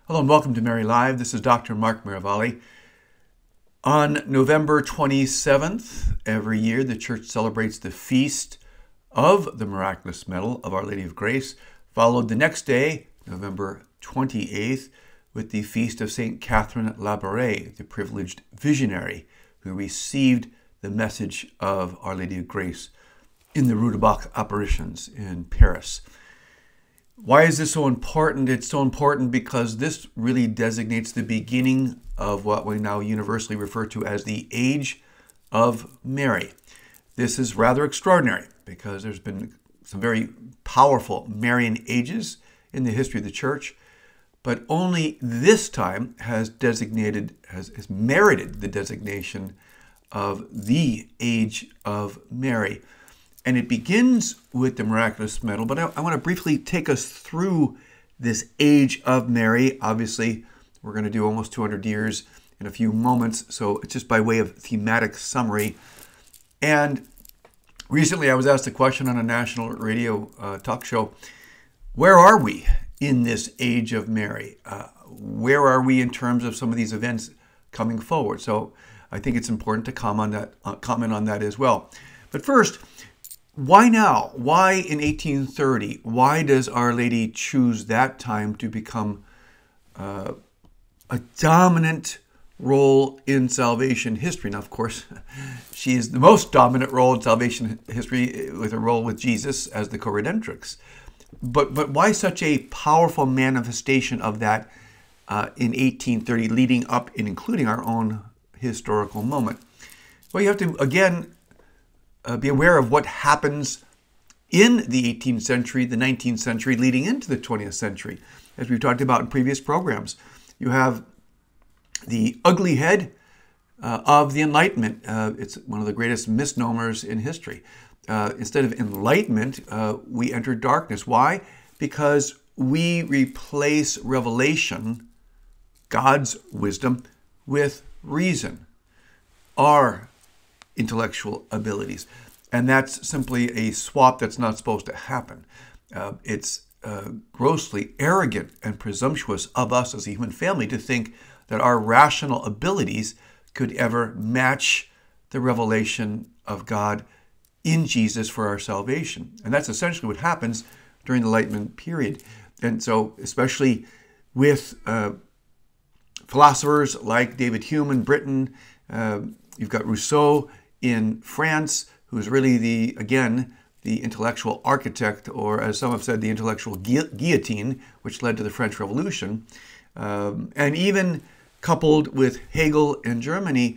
Hello and welcome to Mary Live. This is Dr. Mark Miravalli. On November 27th, every year, the Church celebrates the Feast of the Miraculous Medal of Our Lady of Grace, followed the next day, November 28th, with the Feast of St. Catherine Labouré, the privileged visionary who received the message of Our Lady of Grace in the Rue du Bac apparitions in Paris. Why is this so important? It's so important because this really designates the beginning of what we now universally refer to as the Age of Mary. This is rather extraordinary because there's been some very powerful Marian ages in the history of the Church, but only this time has merited the designation of the Age of Mary. And it begins with the Miraculous Medal, but I want to briefly take us through this Age of Mary. Obviously, we're going to do almost 200 years in a few moments, so it's just by way of thematic summary. And recently I was asked a question on a national radio talk show, where are we in this Age of Mary? Where are we in terms of some of these events coming forward? So I think it's important to comment on that as well. But first, why now? Why in 1830? Why does Our Lady choose that time to become a dominant role in salvation history? Now, of course, she is the most dominant role in salvation history with her role with Jesus as the co-redemptrix. But why such a powerful manifestation of that in 1830, leading up and including our own historical moment? Well, you have to, again, be aware of what happens in the 18th century, the 19th century, leading into the 20th century. As we've talked about in previous programs, you have the ugly head of the Enlightenment. It's one of the greatest misnomers in history. Instead of enlightenment, we enter darkness. Why? Because we replace revelation, God's wisdom, with reason, our intellectual abilities. And that's simply a swap that's not supposed to happen. It's grossly arrogant and presumptuous of us as a human family to think that our rational abilities could ever match the revelation of God in Jesus for our salvation. And that's essentially what happens during the Enlightenment period. And so, especially with philosophers like David Hume in Britain, you've got Rousseau in France, who is really the intellectual architect, or as some have said, the intellectual guillotine, which led to the French Revolution. And even coupled with Hegel in Germany,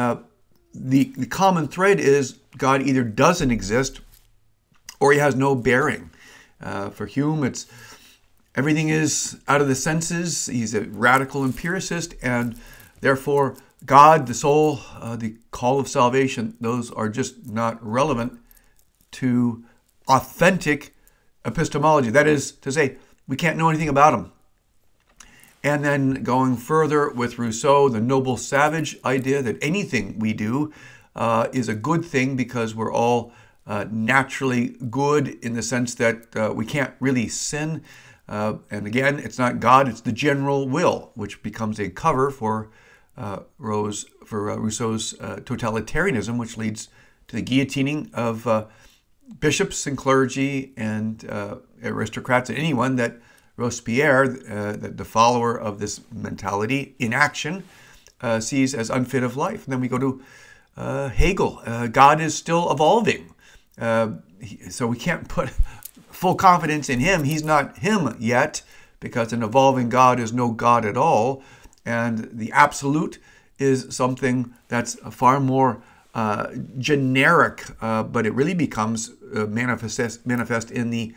the common thread is God either doesn't exist or he has no bearing. For Hume, it's everything is out of the senses. He's a radical empiricist, and therefore God, the soul, the call of salvation, those are just not relevant to authentic epistemology. That is to say, we can't know anything about him. And then going further with Rousseau, the noble savage idea that anything we do is a good thing because we're all naturally good in the sense that we can't really sin. And again, it's not God, it's the general will, which becomes a cover for Rousseau's totalitarianism, which leads to the guillotining of bishops and clergy and aristocrats and anyone that Robespierre, the follower of this mentality in action, sees as unfit of life. And then we go to Hegel. God is still evolving. So we can't put full confidence in him. He's not him yet, because an evolving God is no God at all. And the absolute is something that's far more generic, but it really becomes manifest in the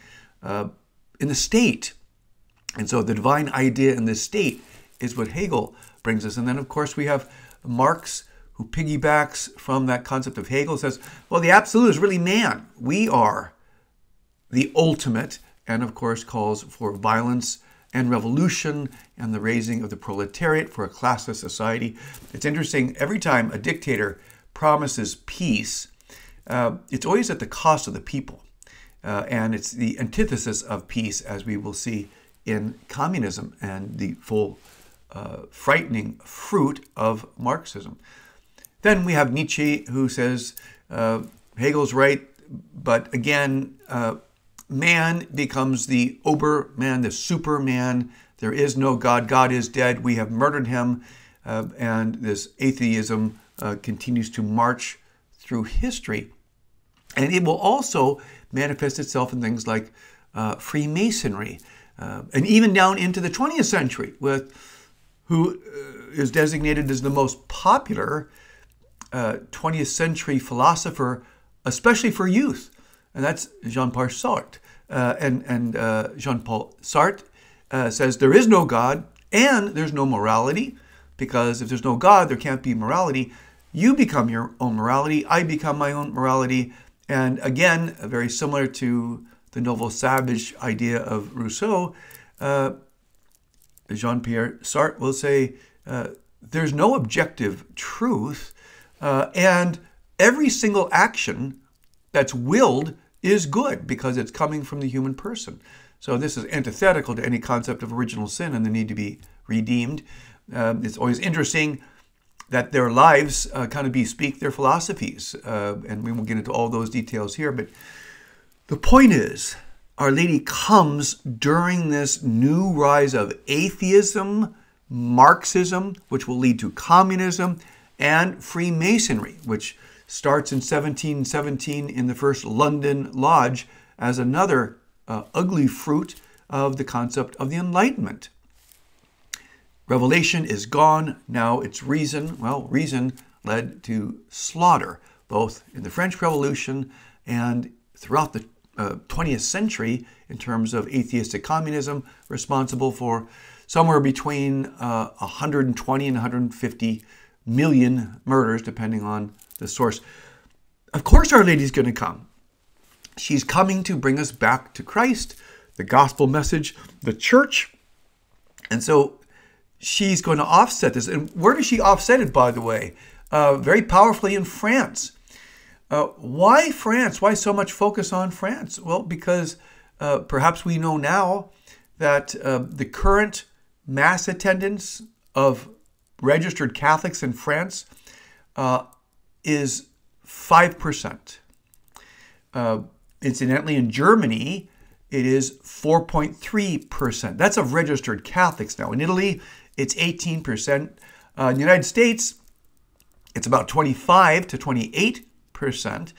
state. And so the divine idea in the state is what Hegel brings us. And then, of course, we have Marx, who piggybacks from that concept of Hegel, says, well, the absolute is really man. We are the ultimate, and of course calls for violence and revolution and the raising of the proletariat for a classless society. It's interesting, every time a dictator promises peace, it's always at the cost of the people. And it's the antithesis of peace, as we will see in communism and the full frightening fruit of Marxism. Then we have Nietzsche, who says Hegel's right, but again, man becomes the Oberman, the Superman. There is no God. God is dead. We have murdered him. And this atheism continues to march through history. And it will also manifest itself in things like Freemasonry, and even down into the 20th century, with who is designated as the most popular 20th century philosopher, especially for youth, and that's Jean-Paul Sartre. And Jean-Paul Sartre says there is no God and there's no morality, because if there's no God, there can't be morality. You become your own morality. I become my own morality. And again, very similar to the Nouveau Savage idea of Rousseau, Jean-Pierre Sartre will say there's no objective truth, and every single action that's willed is good because it's coming from the human person. So this is antithetical to any concept of original sin and the need to be redeemed. It's always interesting that their lives kind of bespeak their philosophies, and we won't get into all those details here, but the point is, Our Lady comes during this new rise of atheism, Marxism, which will lead to communism, and Freemasonry, which starts in 1717 in the first London Lodge as another ugly fruit of the concept of the Enlightenment. Revelation is gone. Now it's reason. Well, reason led to slaughter, both in the French Revolution and throughout the 20th century in terms of atheistic communism, responsible for somewhere between 120 and 150 million murders, depending on the source. Of course, Our Lady's going to come. She's coming to bring us back to Christ, the gospel message, the church. And so she's going to offset this. And where does she offset it, by the way? Very powerfully in France. Why France? Why so much focus on France? Well, because perhaps we know now that the current mass attendance of registered Catholics in France is 5%. Incidentally, in Germany, it is 4.3%. That's of registered Catholics now. In Italy, it's 18%. In the United States, it's about 25 to 28%.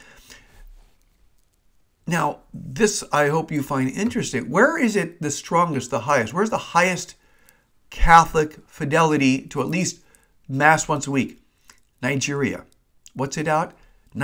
Now, this I hope you find interesting. Where is it the strongest, the highest? Where's the highest Catholic fidelity to at least Mass once a week? Nigeria. What's it at?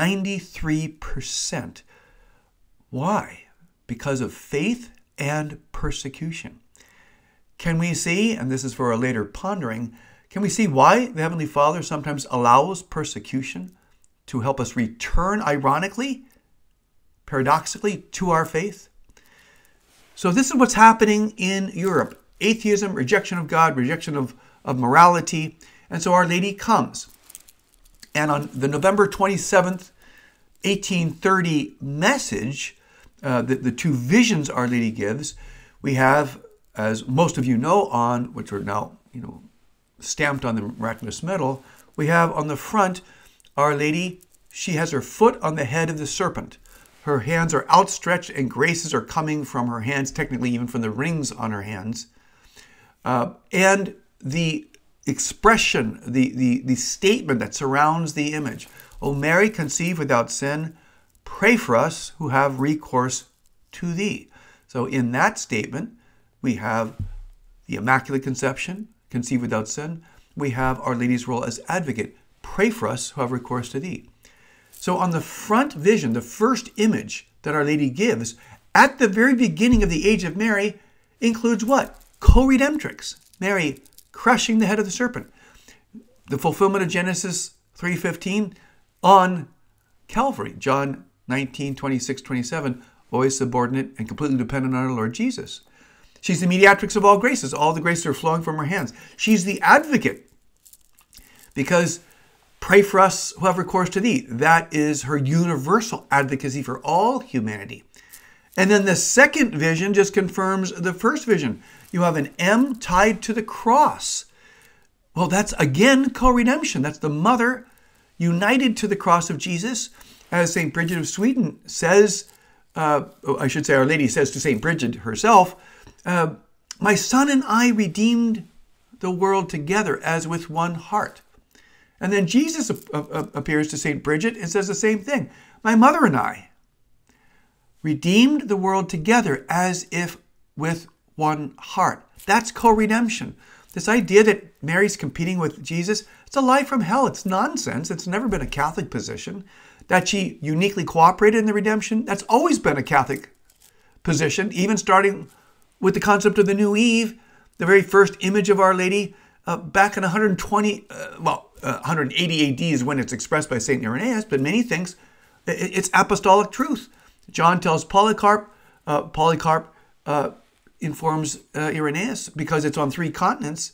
93%. Why? Because of faith and persecution. Can we see, and this is for a later pondering, can we see why the Heavenly Father sometimes allows persecution to help us return, ironically, paradoxically, to our faith? So this is what's happening in Europe. Atheism, rejection of God, rejection of morality. And so Our Lady comes. And on the November 27th, 1830 message, the two visions Our Lady gives, we have, as most of you know, on which are now stamped on the miraculous medal, we have on the front Our Lady. She has her foot on the head of the serpent. Her hands are outstretched and graces are coming from her hands, technically even from the rings on her hands. And the expression, the statement that surrounds the image, O Mary, conceived without sin, pray for us who have recourse to thee. So in that statement, we have the Immaculate Conception, conceived without sin. We have Our Lady's role as advocate. Pray for us who have recourse to thee. So on the front vision, the first image that Our Lady gives at the very beginning of the age of Mary includes what? Co-redemptrix. Mary crushing the head of the serpent. The fulfillment of Genesis 3:15 on Calvary. John 19, 26, 27, always subordinate and completely dependent on our Lord Jesus. She's the mediatrix of all graces. All the graces are flowing from her hands. She's the advocate because pray for us who have recourse to thee. That is her universal advocacy for all humanity. And then the second vision just confirms the first vision. You have an M tied to the cross. Well, that's again co-redemption. That's the mother united to the cross of Jesus. As St. Bridget of Sweden says, I should say Our Lady says to St. Bridget herself, my son and I redeemed the world together as with one heart. And then Jesus appears to St. Bridget and says the same thing. My mother and I redeemed the world together as if with one heart. That's co-redemption. This idea that Mary's competing with Jesus, it's a lie from hell. It's nonsense. It's never been a Catholic position. That she uniquely cooperated in the redemption, that's always been a Catholic position, even starting with the concept of the New Eve, the very first image of Our Lady, back in 180 AD is when it's expressed by St. Irenaeus, but many things, it's apostolic truth. John tells Polycarp, Polycarp informs Irenaeus because it's on 3 continents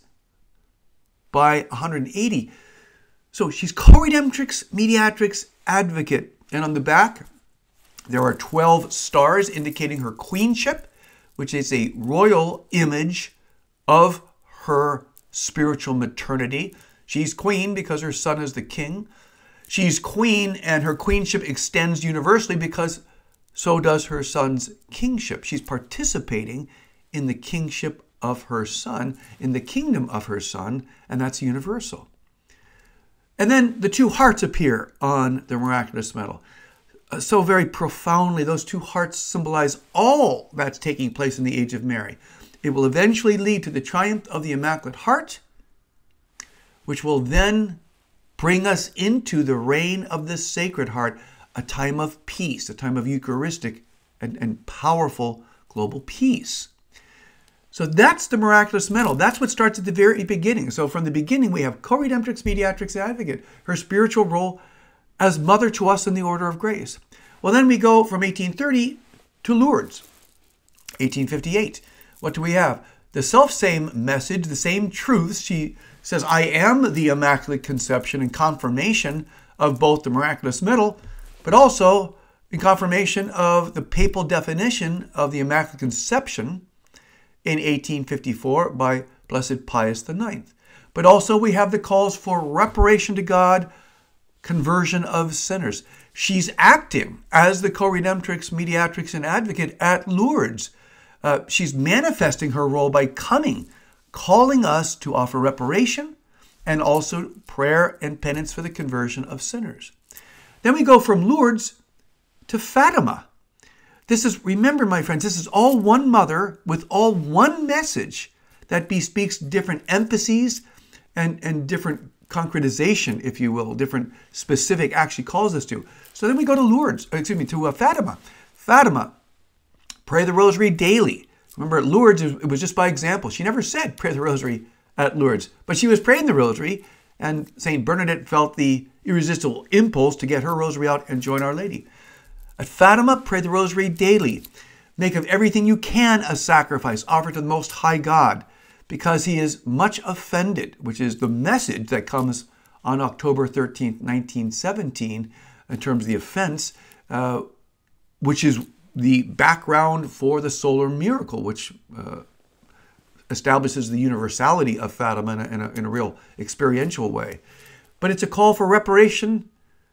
by 180. So she's co-redemptrix, mediatrix, advocate. And on the back, there are 12 stars indicating her queenship, which is a royal image of her spiritual maternity. She's queen because her son is the king. She's queen and her queenship extends universally because so does her son's kingship. She's participating in the kingship of her son, in the kingdom of her son, and that's universal. And then the 2 hearts appear on the miraculous medal. So very profoundly, those 2 hearts symbolize all that's taking place in the age of Mary. It will eventually lead to the triumph of the Immaculate Heart, which will then bring us into the reign of the Sacred Heart, a time of peace, a time of Eucharistic and powerful global peace. So that's the miraculous medal. That's what starts at the very beginning. So from the beginning, we have co-redemptrix, mediatrix, advocate, her spiritual role as mother to us in the order of grace. Well, then we go from 1830 to Lourdes, 1858. What do we have? The self-same message, the same truths. She says, I am the Immaculate Conception and confirmation of both the miraculous medal, but also in confirmation of the papal definition of the Immaculate Conception in 1854 by Blessed Pius IX. But also we have the calls for reparation to God, conversion of sinners. She's acting as the co-redemptrix, mediatrix, and advocate at Lourdes. She's manifesting her role by coming, calling us to offer reparation and also prayer and penance for the conversion of sinners. Then we go from Lourdes to Fatima. This is, remember, my friends, this is all one mother with all one message that bespeaks different emphases and different concretization, if you will, different specific actually calls us to. So then we go to to Fatima. Fatima, pray the rosary daily. Remember, at Lourdes, it was just by example. She never said pray the rosary at Lourdes, but she was praying the rosary, and St. Bernadette felt the irresistible impulse to get her rosary out and join Our Lady. At Fatima, pray the rosary daily. Make of everything you can a sacrifice offered to the Most High God, because he is much offended, which is the message that comes on October 13th, 1917, in terms of the offense, which is the background for the solar miracle, which establishes the universality of Fatima in a real experiential way. But it's a call for reparation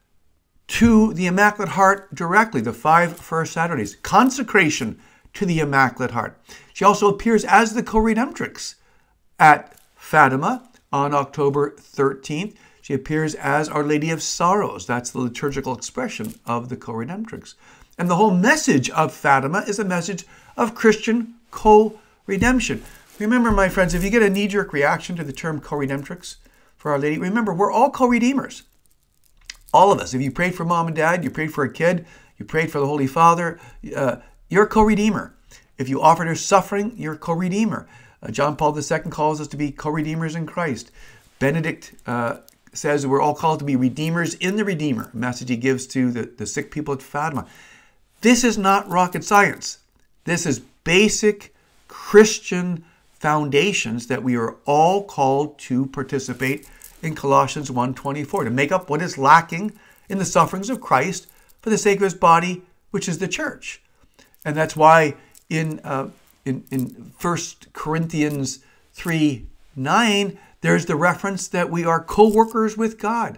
to the Immaculate Heart directly, the 5 first Saturdays. Consecration to the Immaculate Heart. She also appears as the co-redemptrix at Fatima on October 13th. She appears as Our Lady of Sorrows. That's the liturgical expression of the co-redemptrix. And the whole message of Fatima is a message of Christian co-redemption. Remember, my friends, if you get a knee-jerk reaction to the term co-redemptrix for Our Lady, remember, we're all co-redeemers. All of us. If you prayed for mom and dad, you prayed for a kid, you prayed for the Holy Father, you're a co-redeemer. If you offered her suffering, you're a co-redeemer. John Paul II calls us to be co-redeemers in Christ. Benedict says we're all called to be redeemers in the Redeemer, a message he gives to the sick people at Fatima. This is not rocket science. This is basic Christian foundations that we are all called to participate in Colossians 1:24, to make up what is lacking in the sufferings of Christ for the sake of his body, which is the church. And that's why in in 1 Corinthians 3:9, there's the reference that we are co-workers with God.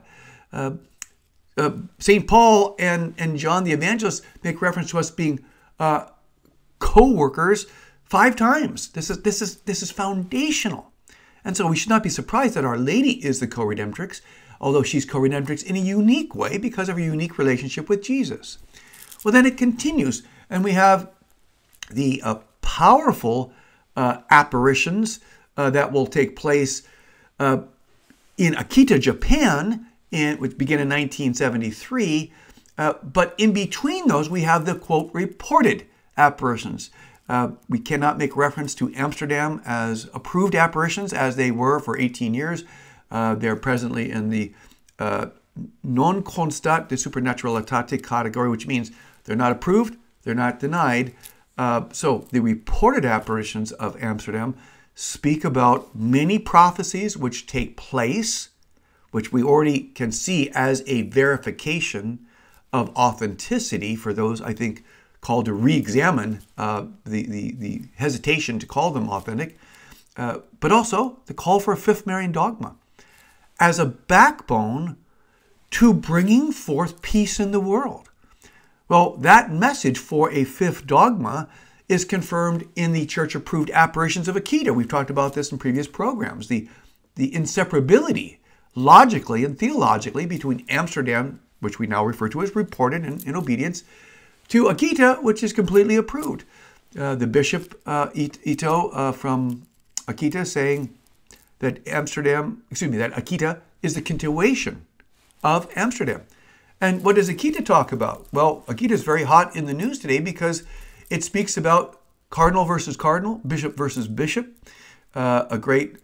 St. Paul and John the Evangelist make reference to us being co-workers 5 times. This is foundational. And so we should not be surprised that Our Lady is the co-redemptrix, although she's co-redemptrix in a unique way because of her unique relationship with Jesus. Well, then it continues, and we have the powerful apparitions that will take place in Akita, Japan, which began in 1973. But in between those, we have the, quote, reported apparitions. We cannot make reference to Amsterdam as approved apparitions as they were for 18 years. They're presently in the non constat de supernaturalitate category, which means they're not approved, they're not denied. So the reported apparitions of Amsterdam speak about many prophecies which take place, which we already can see as a verification of authenticity for those, I think, called to re-examine the hesitation to call them authentic, but also the call for a fifth Marian dogma as a backbone to bringing forth peace in the world. Well, that message for a fifth dogma is confirmed in the church-approved apparitions of Akita. We've talked about this in previous programs. The inseparability, logically and theologically, between Amsterdam, which we now refer to as reported in obedience, to Akita, which is completely approved. The Bishop Ito from Akita saying that that Akita is the continuation of Amsterdam. And what does Akita talk about? Well, Akita is very hot in the news today because it speaks about cardinal versus cardinal, bishop versus bishop, a great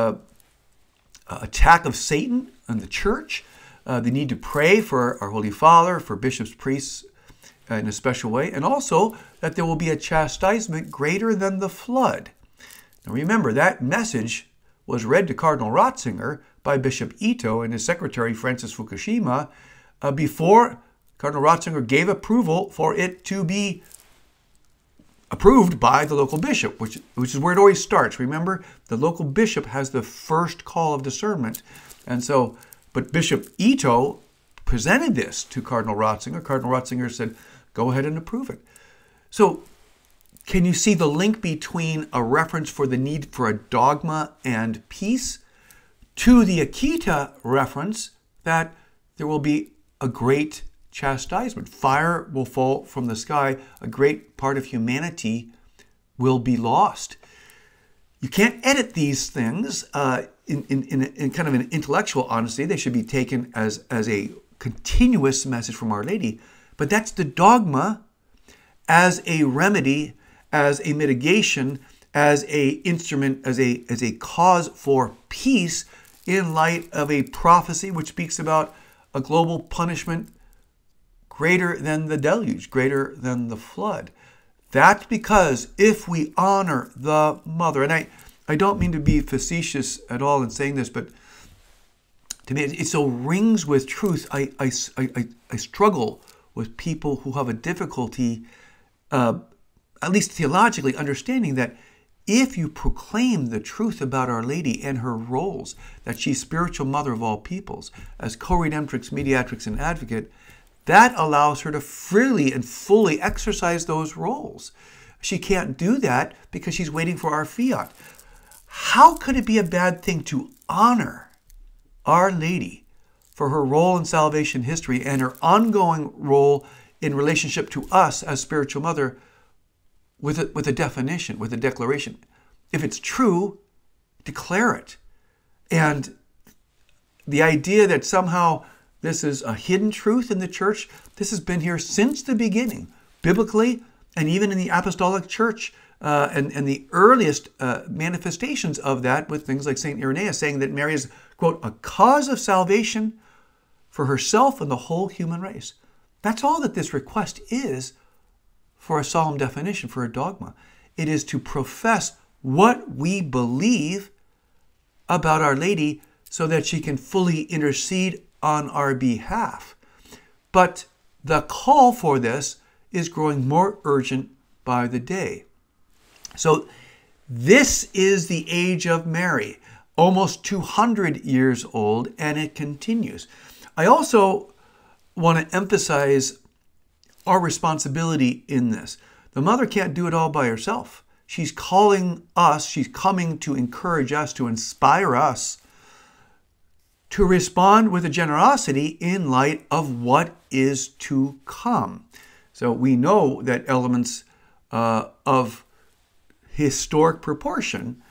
attack of Satan on the church, the need to pray for our Holy Father, for bishops, priests, in a special way, and also that there will be a chastisement greater than the flood. Now remember, that message was read to Cardinal Ratzinger by Bishop Ito and his secretary Francis Fukushima before Cardinal Ratzinger gave approval for it to be approved by the local bishop, which is where it always starts. Remember, the local bishop has the first call of discernment. And so, but Bishop Ito presented this to Cardinal Ratzinger. Cardinal Ratzinger said, go ahead and approve it. So can you see the link between a reference for the need for a dogma and peace to the Akita reference that there will be a great chastisement? Fire will fall from the sky. A great part of humanity will be lost. You can't edit these things in kind of an intellectual honesty. They should be taken as a continuous message from Our Lady. But that's the dogma as a remedy, as a mitigation, as a instrument, as a cause for peace in light of a prophecy which speaks about a global punishment greater than the deluge, greater than the flood. That's because if we honor the mother, and I don't mean to be facetious at all in saying this, but to me it so rings with truth. I struggle with people who have a difficulty, at least theologically, understanding that if you proclaim the truth about Our Lady and her roles, that she's spiritual mother of all peoples, as co-redemptrix, mediatrix, and advocate, that allows her to freely and fully exercise those roles. She can't do that because she's waiting for our fiat. How could it be a bad thing to honor Our Lady for her role in salvation history and her ongoing role in relationship to us as spiritual mother with a definition, with a declaration? If it's true, declare it. And the idea that somehow this is a hidden truth in the church, this has been here since the beginning, biblically and even in the apostolic church, and the earliest manifestations of that with things like St. Irenaeus saying that Mary is, quote, a cause of salvation for herself and the whole human race. That's all that this request is for a solemn definition, for a dogma. It is to profess what we believe about Our Lady so that she can fully intercede on our behalf. But the call for this is growing more urgent by the day. So this is the age of Mary, almost 200 years old, and it continues. I also want to emphasize our responsibility in this. The mother can't do it all by herself. She's calling us, she's coming to encourage us, to inspire us to respond with a generosity in light of what is to come. So we know that elements of historic proportion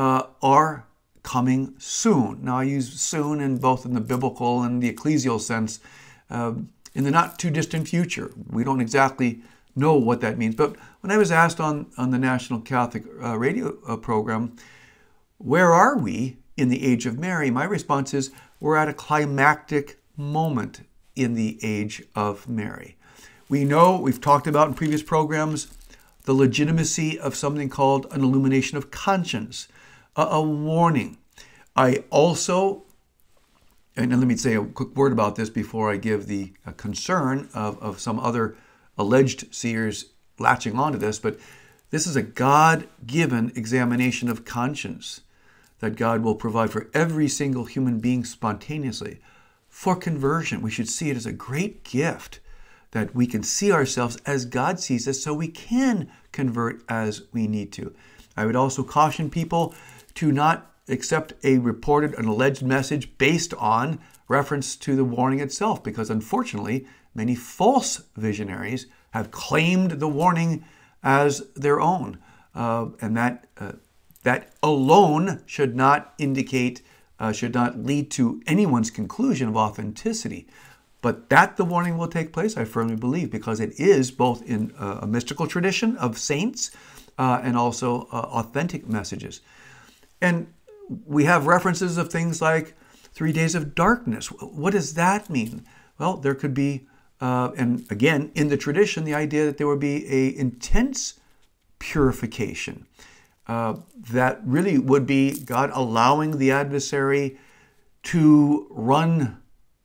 are coming soon. Now I use soon in both in the biblical and the ecclesial sense, in the not too distant future. We don't exactly know what that means. But when I was asked on the National Catholic radio program, where are we in the age of Mary? My response is, we're at a climactic moment in the age of Mary. We know, we've talked about in previous programs, the legitimacy of something called an illumination of conscience, a warning. I also, and let me say a quick word about this before I give the concern of some other alleged seers latching onto this, but this is a God-given examination of conscience that God will provide for every single human being spontaneously for conversion. We should see it as a great gift that we can see ourselves as God sees us so we can convert as we need to. I would also caution people to not accept a reported, an alleged message based on reference to the warning itself, because unfortunately, many false visionaries have claimed the warning as their own, and that alone should not indicate, should not lead to anyone's conclusion of authenticity. But that the warning will take place, I firmly believe, because it is both in a mystical tradition of saints and also authentic messages. And we have references of things like 3 days of darkness. What does that mean? Well, there could be, and again, in the tradition, the idea that there would be an intense purification. That really would be God allowing the adversary to run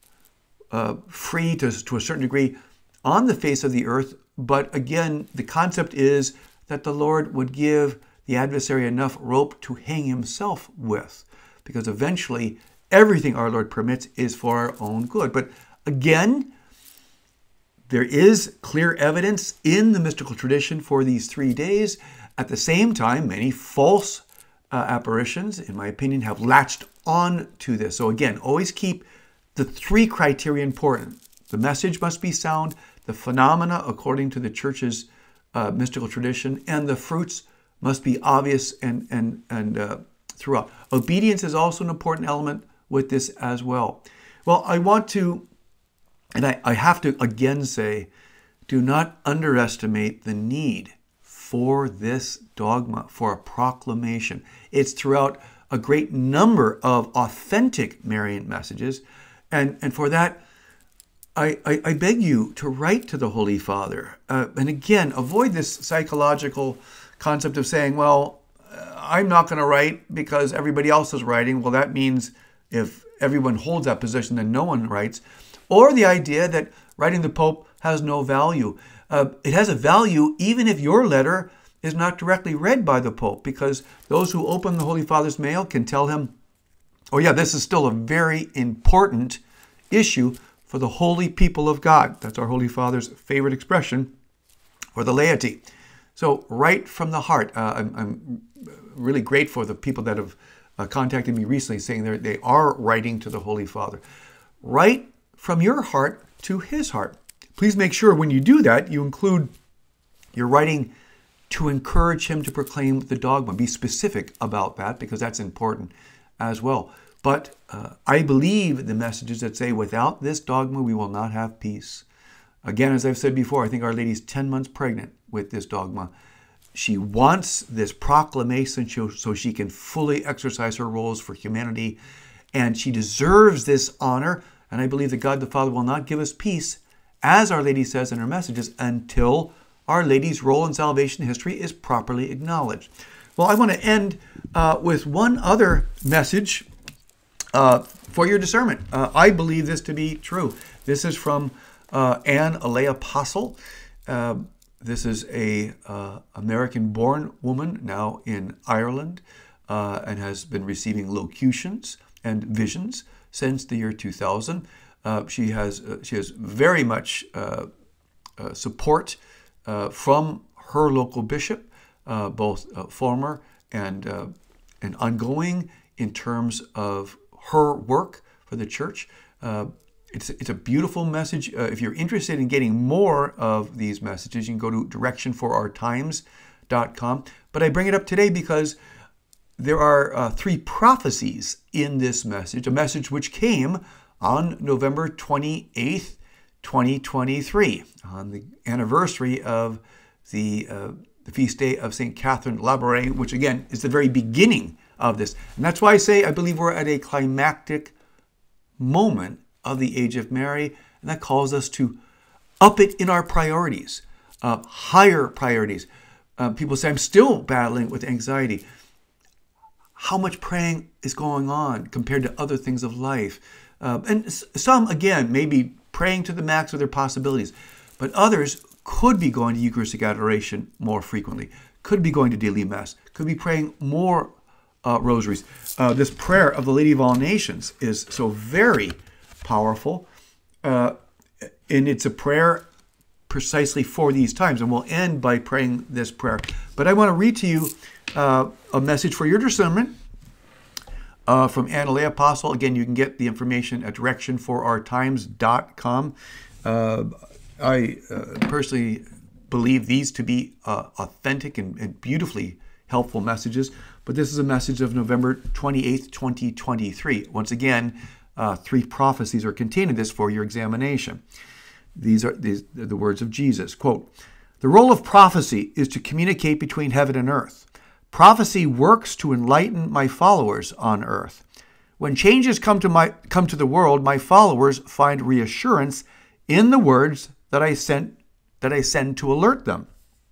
free to a certain degree on the face of the earth. But again, the concept is that the Lord would give the adversary enough rope to hang himself with, because eventually everything our Lord permits is for our own good. But again, there is clear evidence in the mystical tradition for these 3 days. At the same time, many false apparitions, in my opinion, have latched on to this. So again, always keep the 3 criteria important. The message must be sound, the phenomena according to the Church's mystical tradition, and the fruits must be obvious and throughout. Obedience is also an important element with this as well. Well, I want to, and I have to again say, do not underestimate the need for this dogma, for a proclamation. It's throughout a great number of authentic Marian messages. And for that, I beg you to write to the Holy Father. And again, avoid this psychological concept of saying, well, I'm not going to write because everybody else is writing. Well, that means if everyone holds that position, then no one writes. Or the idea that writing the Pope has no value. It has a value even if your letter is not directly read by the Pope, because those who open the Holy Father's mail can tell him, oh yeah, this is still a very important issue for the holy people of God. That's our Holy Father's favorite expression for the laity. So write from the heart. I'm really grateful for the people that have contacted me recently saying they are writing to the Holy Father. Write from your heart to his heart. Please make sure when you do that, you include your writing to encourage him to proclaim the dogma. Be specific about that, because that's important as well. But I believe the messages that say, without this dogma, we will not have peace. Again, as I've said before, I think Our Lady's 10 months pregnant with this dogma. She wants this proclamation so she can fully exercise her roles for humanity, and she deserves this honor. And I believe that God the Father will not give us peace, as Our Lady says in her messages, until Our Lady's role in salvation history is properly acknowledged. Well, I want to end with one other message for your discernment. I believe this to be true. This is from Anne, a lay apostle. This is a American-born woman now in Ireland and has been receiving locutions and visions since the year 2000. She has very much support from her local bishop, both former and ongoing, in terms of her work for the church. It's a beautiful message. If you're interested in getting more of these messages, you can go to directionforourtimes.com. But I bring it up today because there are 3 prophecies in this message, a message which came on November 28th, 2023, on the anniversary of the feast day of St. Catherine Labouré, which again is the very beginning of this. And that's why I say I believe we're at a climactic moment of the age of Mary, and that calls us to up it in our priorities, higher priorities. People say, I'm still battling with anxiety. How much praying is going on compared to other things of life? And some, again, may be praying to the max of their possibilities, but others could be going to Eucharistic adoration more frequently, could be going to daily Mass, could be praying more rosaries. This prayer of the Lady of all Nations is so very powerful, and it's a prayer precisely for these times. And we'll end by praying this prayer. But I want to read to you a message for your discernment from Anna Lay Apostle. Again, you can get the information at directionforourtimes.com. I personally believe these to be authentic and beautifully helpful messages. But this is a message of November 28th, 2023. Once again, 3 prophecies are contained in this for your examination. These are the words of Jesus. Quote, "The role of prophecy is to communicate between heaven and earth. Prophecy works to enlighten my followers on earth. When changes come to the world, my followers find reassurance in the words that I send to alert them.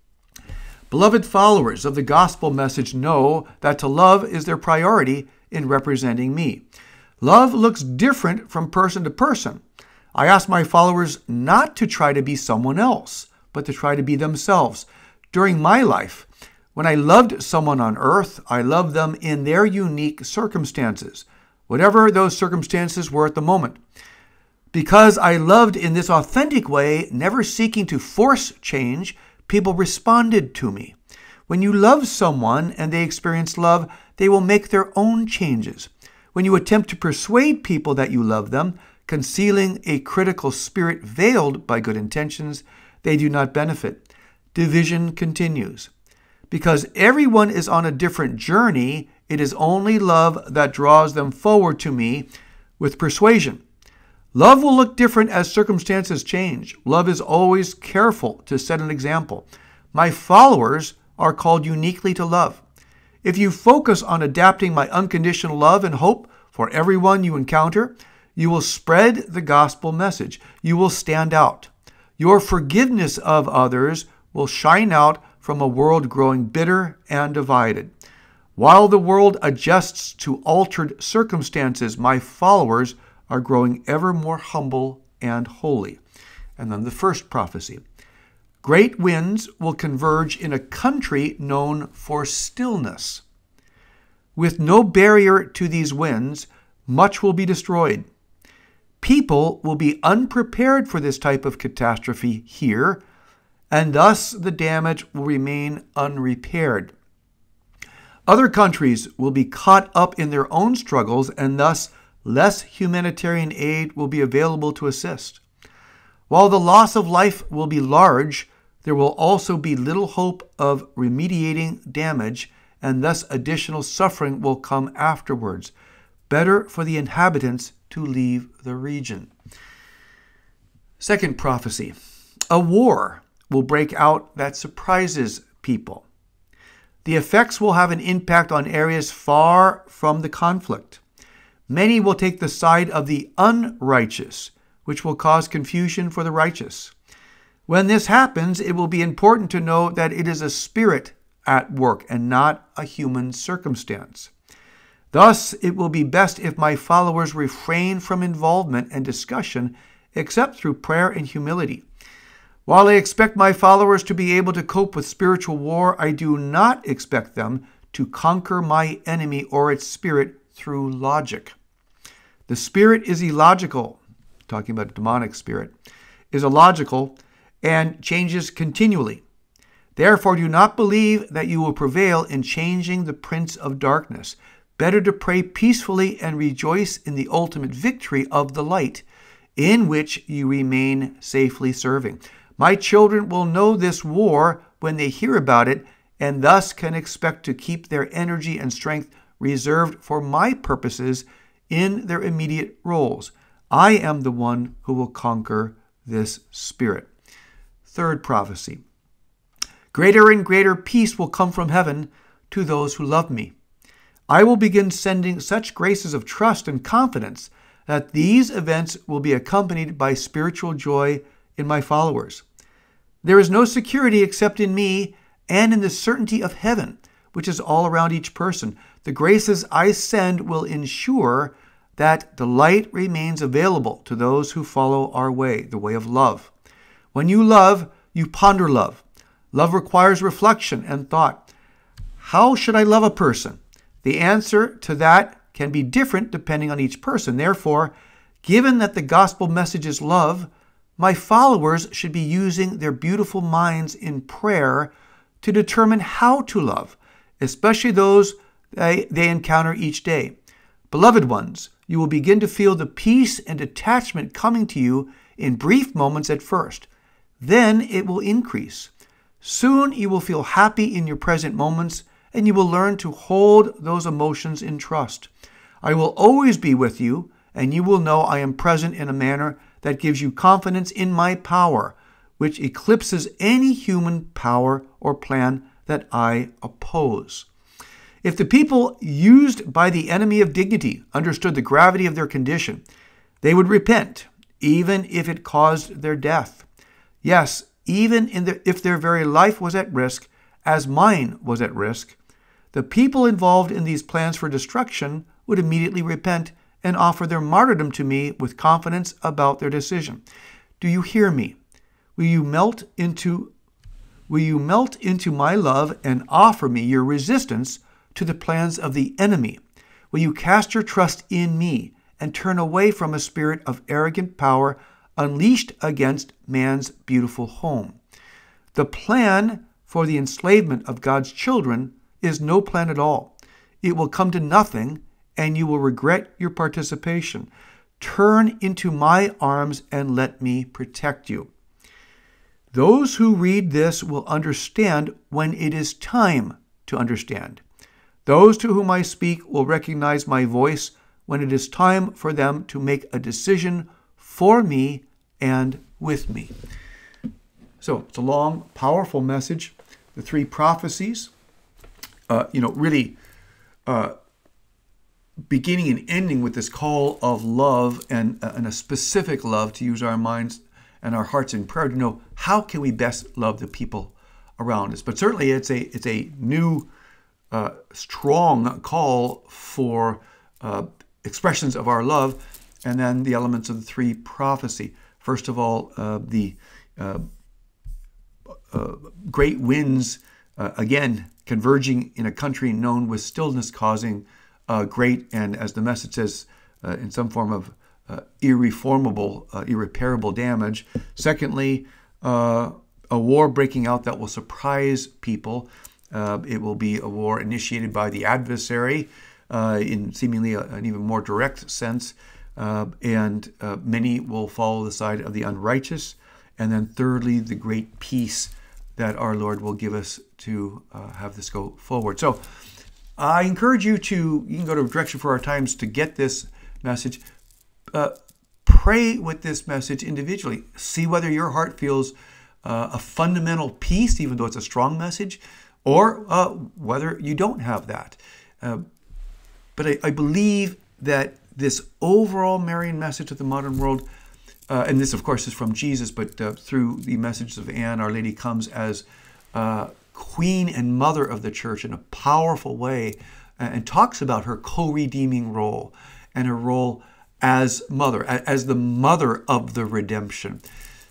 Beloved followers of the gospel message know that to love is their priority in representing me. Love looks different from person to person. I ask my followers not to try to be someone else, but to try to be themselves. During my life, when I loved someone on earth, I loved them in their unique circumstances, whatever those circumstances were at the moment. Because I loved in this authentic way, never seeking to force change, people responded to me. When you love someone and they experience love, they will make their own changes. When you attempt to persuade people that you love them, concealing a critical spirit veiled by good intentions, they do not benefit. Division continues. Because everyone is on a different journey, it is only love that draws them forward to me with persuasion. Love will look different as circumstances change. Love is always careful to set an example. My followers are called uniquely to love. If you focus on adapting my unconditional love and hope for everyone you encounter, you will spread the gospel message. You will stand out. Your forgiveness of others will shine out from a world growing bitter and divided. While the world adjusts to altered circumstances, my followers are growing ever more humble and holy." And then the first prophecy. Great winds will converge in a country known for stillness. With no barrier to these winds, much will be destroyed. People will be unprepared for this type of catastrophe here, and thus the damage will remain unrepaired. Other countries will be caught up in their own struggles, and thus less humanitarian aid will be available to assist. While the loss of life will be large, there will also be little hope of remediating damage, and thus additional suffering will come afterwards. Better for the inhabitants to leave the region. Second prophecy. A war will break out that surprises people. The effects will have an impact on areas far from the conflict. Many will take the side of the unrighteous, which will cause confusion for the righteous. When this happens, it will be important to know that it is a spirit at work and not a human circumstance. Thus, it will be best if my followers refrain from involvement and discussion except through prayer and humility. While I expect my followers to be able to cope with spiritual war, I do not expect them to conquer my enemy or its spirit through logic. The spirit is illogical, talking about a demonic spirit, is illogical and changes continually. Therefore, do not believe that you will prevail in changing the prince of darkness. Better to pray peacefully and rejoice in the ultimate victory of the light, in which you remain safely serving. My children will know this war when they hear about it, and thus can expect to keep their energy and strength reserved for my purposes in their immediate roles. I am the one who will conquer this spirit. Third prophecy. Greater and greater peace will come from heaven to those who love me. I will begin sending such graces of trust and confidence that these events will be accompanied by spiritual joy in my followers. There is no security except in me and in the certainty of heaven, which is all around each person. The graces I send will ensure that the light remains available to those who follow our way, the way of love. When you love, you ponder love. Love requires reflection and thought. How should I love a person? The answer to that can be different depending on each person. Therefore, given that the gospel message is love, my followers should be using their beautiful minds in prayer to determine how to love, especially those they encounter each day. Beloved ones, you will begin to feel the peace and attachment coming to you in brief moments at first. Then it will increase. Soon you will feel happy in your present moments, and you will learn to hold those emotions in trust. I will always be with you, and you will know I am present in a manner that gives you confidence in my power, which eclipses any human power or plan that I oppose. If the people used by the enemy of dignity understood the gravity of their condition, they would repent, even if it caused their death. Yes, even if their very life was at risk, as mine was at risk, the people involved in these plans for destruction would immediately repent and offer their martyrdom to me with confidence about their decision. Do you hear me? Will you melt into my love and offer me your resistance to the plans of the enemy? Will you cast your trust in me and turn away from a spirit of arrogant power unleashed against man's beautiful home? The plan for the enslavement of God's children is no plan at all. It will come to nothing, and you will regret your participation. Turn into my arms and let me protect you. Those who read this will understand when it is time to understand. Those to whom I speak will recognize my voice when it is time for them to make a decision for me and with me. So it's a long, powerful message. The three prophecies, really beginning and ending with this call of love and a specific love, to use our minds and our hearts in prayer to know how can we best love the people around us. But certainly it's a new, strong call for expressions of our love, and then the elements of the three prophecy. First of all, the great winds, again, converging in a country known with stillness, causing great, and as the message says, in some form of irreparable damage. Secondly, a war breaking out that will surprise people. It will be a war initiated by the adversary in seemingly an even more direct sense, and many will follow the side of the unrighteous. And then thirdly, the great peace that our Lord will give us to have this go forward. So I encourage you can go to Direction for Our Times to get this message. Pray with this message individually. See whether your heart feels a fundamental peace, even though it's a strong message, or whether you don't have that. But I believe that this overall Marian message of the modern world, and this, of course, is from Jesus, but through the messages of Anne, Our Lady comes as Queen and Mother of the Church in a powerful way, and talks about her co-redeeming role and her role as mother, as the mother of the redemption.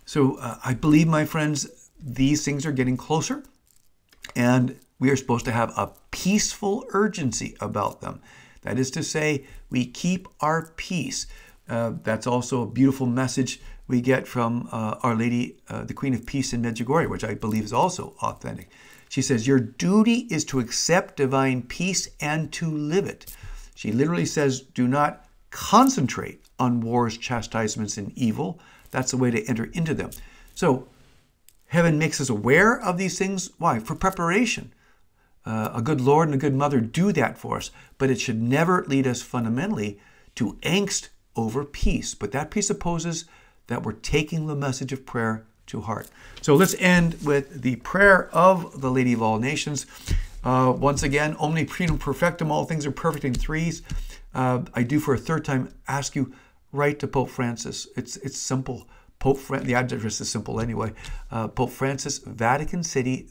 So I believe, my friends, these things are getting closer, and we are supposed to have a peaceful urgency about them. That is to say, we keep our peace. That's also a beautiful message we get from Our Lady, the Queen of Peace in Medjugorje, which I believe is also authentic. She says, your duty is to accept divine peace and to live it. She literally says, do not concentrate on wars, chastisements, and evil. That's the way to enter into them. So heaven makes us aware of these things. Why? For preparation. A good Lord and a good mother do that for us, but it should never lead us fundamentally to angst over peace. But that presupposes that we're taking the message of prayer to heart. So let's end with the prayer of the Lady of all Nations. Once again, omni primum perfectum, all things are perfect in threes. I do for a third time ask you, write to Pope Francis. It's simple. The address is simple anyway. Pope Francis, Vatican City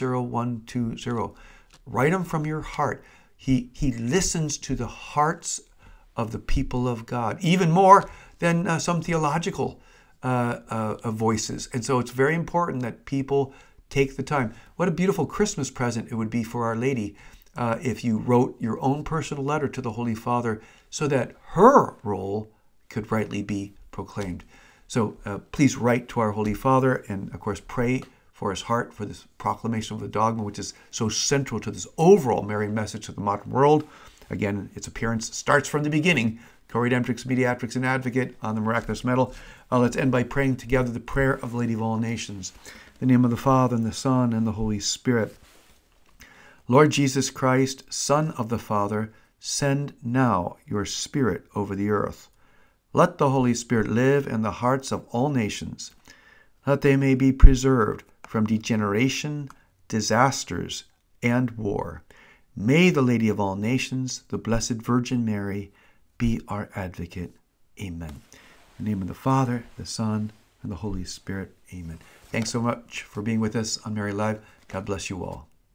00120. Write him from your heart. He listens to the hearts of the people of God, even more than some theological voices. And so it's very important that people take the time. What a beautiful Christmas present it would be for Our Lady if you wrote your own personal letter to the Holy Father so that her role could rightly be proclaimed. So please write to our Holy Father and, of course, pray for his heart for this proclamation of the dogma, which is so central to this overall Marian message to the modern world. Again, its appearance starts from the beginning. Co-Redemptrix, Mediatrix, and Advocate on the Miraculous Medal. Let's end by praying together the prayer of the Lady of all Nations. In the name of the Father, and the Son, and the Holy Spirit. Lord Jesus Christ, Son of the Father, send now your Spirit over the earth. Let the Holy Spirit live in the hearts of all nations, that they may be preserved from degeneration, disasters, and war. May the Lady of all Nations, the Blessed Virgin Mary, be our advocate. Amen. In the name of the Father, the Son, and the Holy Spirit. Amen. Thanks so much for being with us on Mary Live. God bless you all.